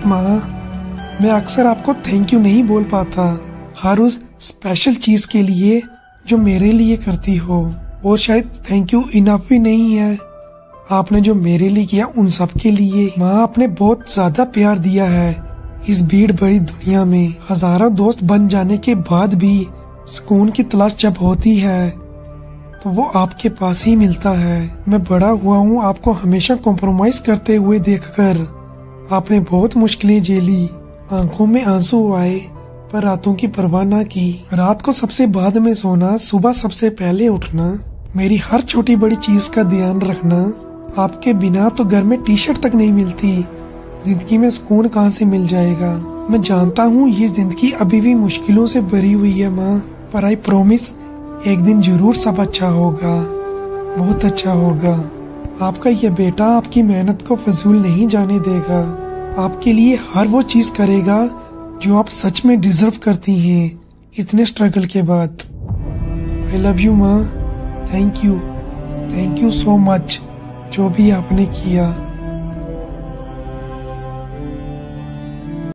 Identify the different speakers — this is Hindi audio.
Speaker 1: माँ, मैं अक्सर आपको थैंक यू नहीं बोल पाता, हर उस स्पेशल चीज के लिए जो मेरे लिए करती हो, और शायद थैंक यू इनफ भी नहीं है। आपने जो मेरे लिए किया उन सब के लिए। माँ, आपने बहुत ज्यादा प्यार दिया है इस भीड़ भरी दुनिया में। हजारों दोस्त बन जाने के बाद भी सुकून की तलाश जब होती है तो वो आपके पास ही मिलता है। मैं बड़ा हुआ हूँ आपको हमेशा कॉम्प्रोमाइज करते हुए देखकर। आपने बहुत मुश्किलें झेली, आंखों में आंसू आए, पर रातों की परवाह ना की। रात को सबसे बाद में सोना, सुबह सबसे पहले उठना, मेरी हर छोटी बड़ी चीज का ध्यान रखना। आपके बिना तो घर में टी शर्ट तक नहीं मिलती। जिंदगी में सुकून कहाँ से मिल जाएगा। मैं जानता हूँ ये जिंदगी अभी भी मुश्किलों से भरी हुई है माँ, पर आई प्रॉमिस एक दिन जरूर सब अच्छा होगा, बहुत अच्छा होगा। आपका ये बेटा आपकी मेहनत को फजूल नहीं जाने देगा। आपके लिए हर वो चीज करेगा जो आप सच में डिजर्व करती हैं इतने स्ट्रगल के बाद। आई लव यू माँ। थैंक यू सो मच जो भी आपने किया।